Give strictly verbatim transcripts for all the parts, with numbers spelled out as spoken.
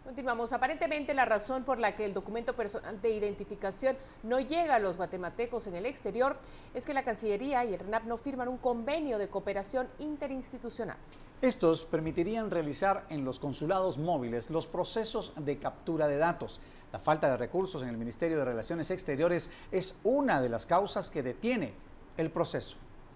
Continuamos. Aparentemente la razón por la que el documento personal de identificación no llega a los guatemaltecos en el exterior es que la Cancillería y el RENAP no firman un convenio de cooperación interinstitucional. Estos permitirían realizar en los consulados móviles los procesos de captura de datos. La falta de recursos en el Ministerio de Relaciones Exteriores es una de las causas que detiene el proceso.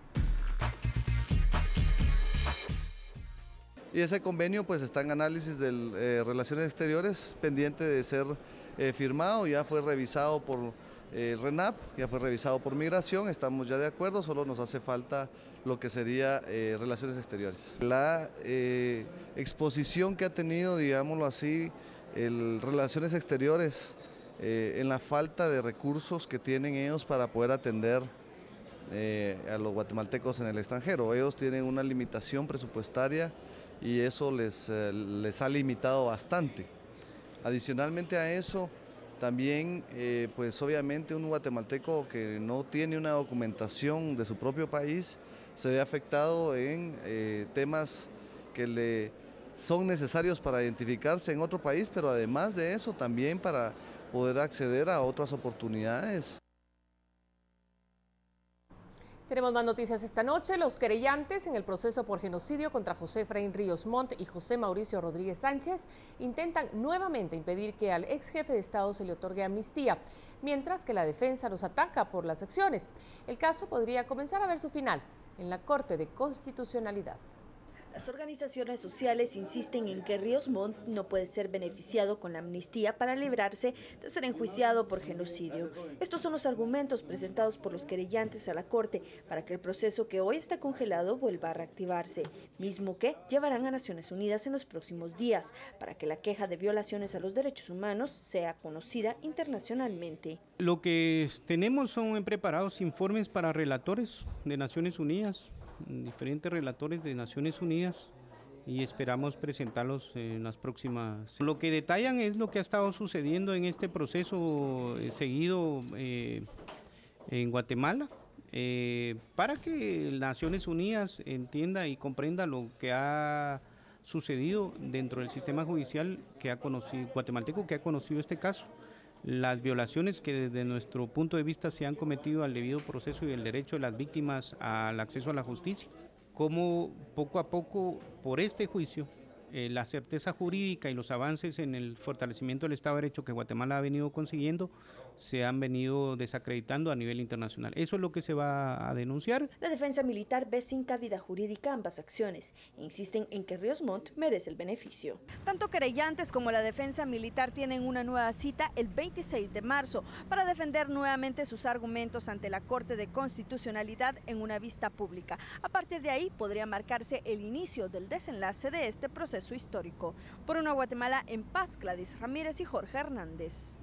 Y ese convenio pues está en análisis de eh, Relaciones Exteriores, pendiente de ser eh, firmado, ya fue revisado por eh, RENAP, ya fue revisado por Migración, estamos ya de acuerdo, solo nos hace falta lo que sería eh, Relaciones Exteriores. La eh, exposición que ha tenido, digámoslo así, el Relaciones Exteriores eh, en la falta de recursos que tienen ellos para poder atender eh, a los guatemaltecos en el extranjero. Ellos tienen una limitación presupuestaria y eso les, eh, les ha limitado bastante. Adicionalmente a eso, también, eh, pues obviamente un guatemalteco que no tiene una documentación de su propio país se ve afectado en eh, temas que le son necesarios para identificarse en otro país, pero además de eso también para poder acceder a otras oportunidades. Tenemos más noticias esta noche. Los querellantes en el proceso por genocidio contra José Efraín Ríos Montt y José Mauricio Rodríguez Sánchez intentan nuevamente impedir que al ex jefe de Estado se le otorgue amnistía, mientras que la defensa los ataca por las acciones. El caso podría comenzar a ver su final en la Corte de Constitucionalidad. Las organizaciones sociales insisten en que Ríos Montt no puede ser beneficiado con la amnistía para librarse de ser enjuiciado por genocidio. Estos son los argumentos presentados por los querellantes a la Corte para que el proceso que hoy está congelado vuelva a reactivarse, mismo que llevarán a Naciones Unidas en los próximos días para que la queja de violaciones a los derechos humanos sea conocida internacionalmente. Lo que tenemos son preparados informes para relatores de Naciones Unidas, diferentes relatores de Naciones Unidas, y esperamos presentarlos en las próximas. Lo que detallan es lo que ha estado sucediendo en este proceso eh, seguido eh, en Guatemala, eh, para que Naciones Unidas entienda y comprenda lo que ha sucedido dentro del sistema judicial que ha conocido, guatemalteco que ha conocido este caso. Las violaciones que desde nuestro punto de vista se han cometido al debido proceso y el derecho de las víctimas al acceso a la justicia. Cómo poco a poco, por este juicio, eh, la certeza jurídica y los avances en el fortalecimiento del Estado de Derecho que Guatemala ha venido consiguiendo se han venido desacreditando a nivel internacional. Eso es lo que se va a denunciar. La defensa militar ve sin cabida jurídica ambas acciones e insisten en que Ríos Montt merece el beneficio. Tanto querellantes como la defensa militar tienen una nueva cita el veintiséis de marzo para defender nuevamente sus argumentos ante la Corte de Constitucionalidad en una vista pública. A partir de ahí podría marcarse el inicio del desenlace de este proceso histórico. Por una Guatemala en paz, Gladys Ramírez y Jorge Hernández.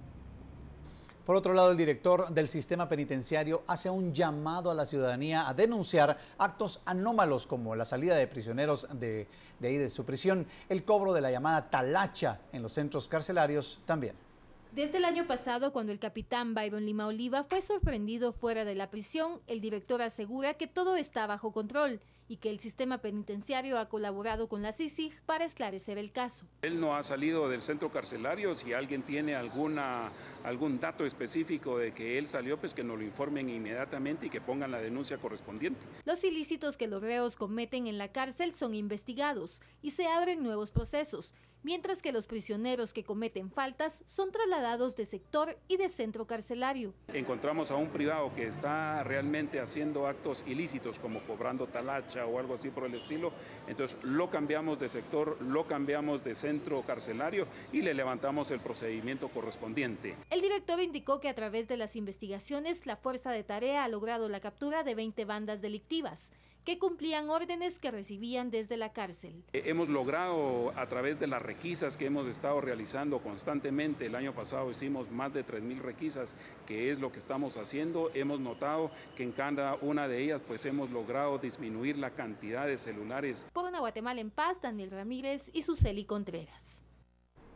Por otro lado, el director del sistema penitenciario hace un llamado a la ciudadanía a denunciar actos anómalos como la salida de prisioneros de, de ahí de su prisión, el cobro de la llamada talacha en los centros carcelarios también. Desde el año pasado, cuando el capitán Byron Lima Oliva fue sorprendido fuera de la prisión, el director asegura que todo está bajo control y que el sistema penitenciario ha colaborado con la C I C I G para esclarecer el caso. Él no ha salido del centro carcelario. Si alguien tiene alguna, algún dato específico de que él salió, pues que nos lo informen inmediatamente y que pongan la denuncia correspondiente. Los ilícitos que los reos cometen en la cárcel son investigados y se abren nuevos procesos, mientras que los prisioneros que cometen faltas son trasladados de sector y de centro carcelario. Encontramos a un privado que está realmente haciendo actos ilícitos como cobrando talacha o algo así por el estilo, entonces lo cambiamos de sector, lo cambiamos de centro carcelario y le levantamos el procedimiento correspondiente. El director indicó que a través de las investigaciones la Fuerza de Tarea ha logrado la captura de veinte bandas delictivas que cumplían órdenes que recibían desde la cárcel. Hemos logrado, a través de las requisas que hemos estado realizando constantemente, el año pasado hicimos más de tres mil requisas, que es lo que estamos haciendo, hemos notado que en cada una de ellas pues hemos logrado disminuir la cantidad de celulares. Por una Guatemala en paz, Daniel Ramírez y Suseli Contreras.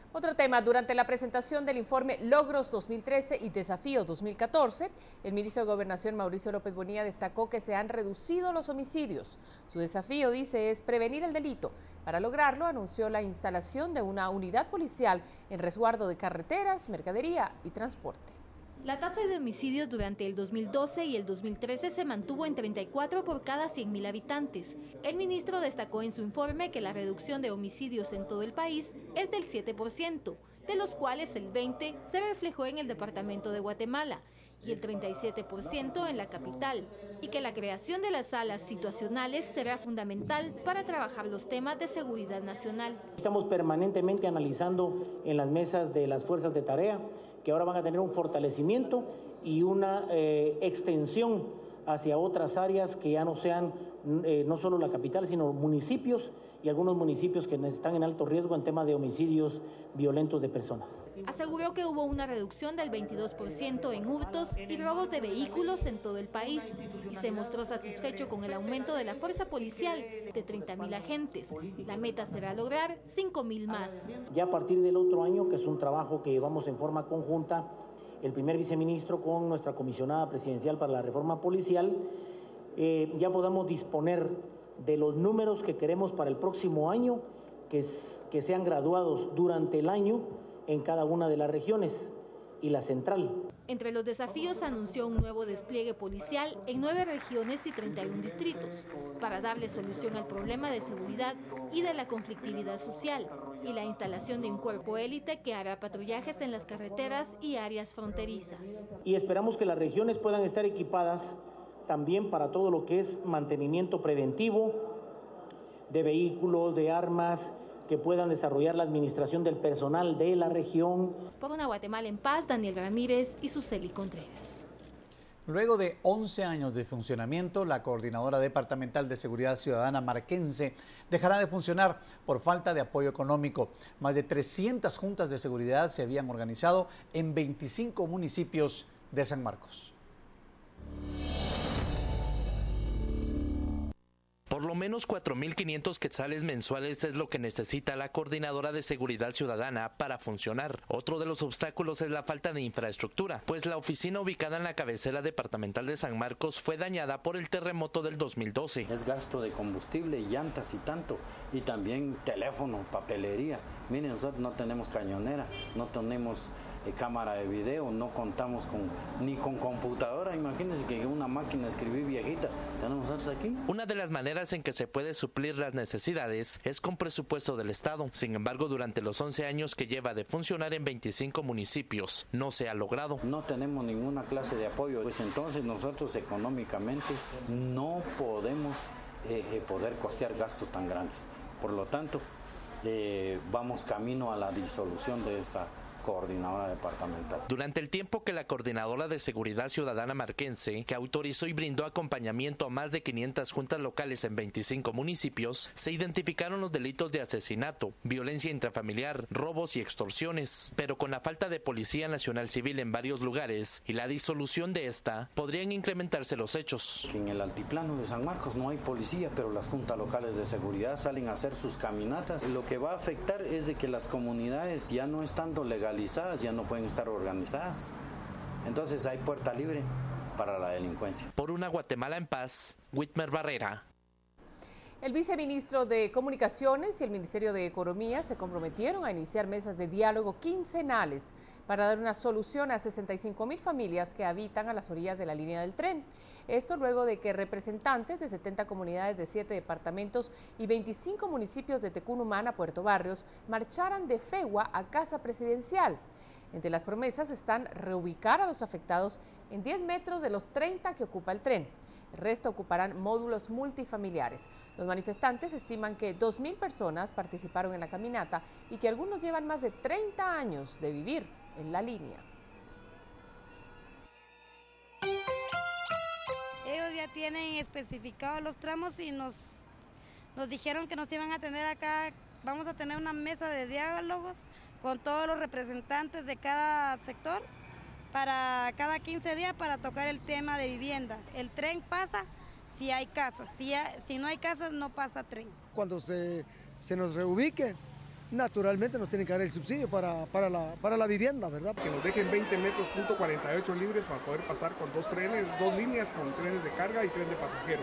Otro tema, durante la presentación del informe Logros dos mil trece y Desafíos dos mil catorce, el ministro de Gobernación Mauricio López Bonilla destacó que se han reducido los homicidios. Su desafío, dice, es prevenir el delito. Para lograrlo, anunció la instalación de una unidad policial en resguardo de carreteras, mercadería y transporte. La tasa de homicidios durante el dos mil doce y el dos mil trece se mantuvo en treinta y cuatro por cada cien mil habitantes. El ministro destacó en su informe que la reducción de homicidios en todo el país es del siete por ciento, de los cuales el veinte por ciento se reflejó en el departamento de Guatemala y el treinta y siete por ciento en la capital, y que la creación de las salas situacionales será fundamental para trabajar los temas de seguridad nacional. Estamos permanentemente analizando en las mesas de las fuerzas de tarea que ahora van a tener un fortalecimiento y una eh, extensión hacia otras áreas que ya no sean eh, no solo la capital, sino municipios y algunos municipios que están en alto riesgo en tema de homicidios violentos de personas. Aseguró que hubo una reducción del veintidós por ciento en hurtos y robos de vehículos en todo el país y se mostró satisfecho con el aumento de la fuerza policial de treinta mil agentes. La meta será lograr cinco mil más. Ya a partir del otro año, que es un trabajo que llevamos en forma conjunta, el primer viceministro con nuestra comisionada presidencial para la reforma policial, eh, ya podamos disponer de los números que queremos para el próximo año, que, es, que sean graduados durante el año en cada una de las regiones y la central. Entre los desafíos anunció un nuevo despliegue policial en nueve regiones y treinta y un distritos para darle solución al problema de seguridad y de la conflictividad social y la instalación de un cuerpo élite que hará patrullajes en las carreteras y áreas fronterizas. Y esperamos que las regiones puedan estar equipadas también para todo lo que es mantenimiento preventivo de vehículos, de armas, que puedan desarrollar la administración del personal de la región. Por una Guatemala en paz, Daniel Ramírez y Suseli Contreras. Luego de once años de funcionamiento, la Coordinadora Departamental de Seguridad Ciudadana Marquense dejará de funcionar por falta de apoyo económico. Más de trescientas juntas de seguridad se habían organizado en veinticinco municipios de San Marcos. Por lo menos cuatro mil quinientos quetzales mensuales es lo que necesita la Coordinadora de Seguridad Ciudadana para funcionar. Otro de los obstáculos es la falta de infraestructura, pues la oficina ubicada en la cabecera departamental de San Marcos fue dañada por el terremoto del dos mil doce. Es gasto de combustible, llantas y tanto, y también teléfono, papelería. Miren, nosotros no tenemos cañonera, no tenemos eh, cámara de video, no contamos con ni con computadora. Imagínense que una máquina de escribir viejita tenemos nosotros aquí. Una de las maneras en que se puede suplir las necesidades es con presupuesto del Estado. Sin embargo, durante los once años que lleva de funcionar en veinticinco municipios, no se ha logrado. No tenemos ninguna clase de apoyo, pues entonces nosotros económicamente no podemos eh, eh, poder costear gastos tan grandes. Por lo tanto, eh, vamos camino a la disolución de esta Coordinadora Departamental. Durante el tiempo que la Coordinadora de Seguridad Ciudadana Marquense, que autorizó y brindó acompañamiento a más de quinientas juntas locales en veinticinco municipios, se identificaron los delitos de asesinato, violencia intrafamiliar, robos y extorsiones. Pero con la falta de Policía Nacional Civil en varios lugares y la disolución de esta, podrían incrementarse los hechos. En el altiplano de San Marcos no hay policía, pero las juntas locales de seguridad salen a hacer sus caminatas. Lo que va a afectar es de que las comunidades, ya no estando legalizadas, ya no pueden estar organizadas. Entonces hay puerta libre para la delincuencia. Por una Guatemala en paz, Whitmer Barrera. El viceministro de Comunicaciones y el Ministerio de Economía se comprometieron a iniciar mesas de diálogo quincenales para dar una solución a sesenta y cinco mil familias que habitan a las orillas de la línea del tren. Esto luego de que representantes de setenta comunidades de siete departamentos y veinticinco municipios de Tecunumán a Puerto Barrios marcharan de Fegua a Casa Presidencial. Entre las promesas están reubicar a los afectados en diez metros de los treinta que ocupa el tren. El resto ocuparán módulos multifamiliares. Los manifestantes estiman que dos mil personas participaron en la caminata y que algunos llevan más de treinta años de vivir en la línea. Ellos ya tienen especificados los tramos y nos, nos dijeron que nos iban a tener acá, vamos a tener una mesa de diálogos con todos los representantes de cada sector para cada quince días para tocar el tema de vivienda. El tren pasa si hay casas, si, hay, si no hay casas no pasa tren. Cuando se, se nos reubique, naturalmente nos tienen que dar el subsidio para, para, la, para la vivienda, ¿verdad? Que nos dejen veinte metros punto cuarenta y ocho libres para poder pasar con dos trenes, dos líneas con trenes de carga y tren de pasajeros.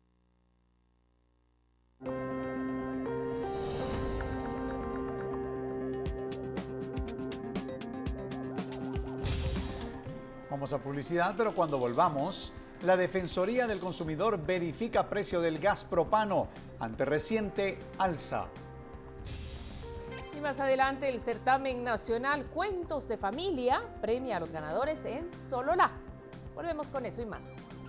Vamos a publicidad, pero cuando volvamos, la Defensoría del Consumidor verifica precio del gas propano ante reciente alza. Y más adelante, el certamen nacional Cuentos de Familia premia a los ganadores en Sololá. Volvemos con eso y más.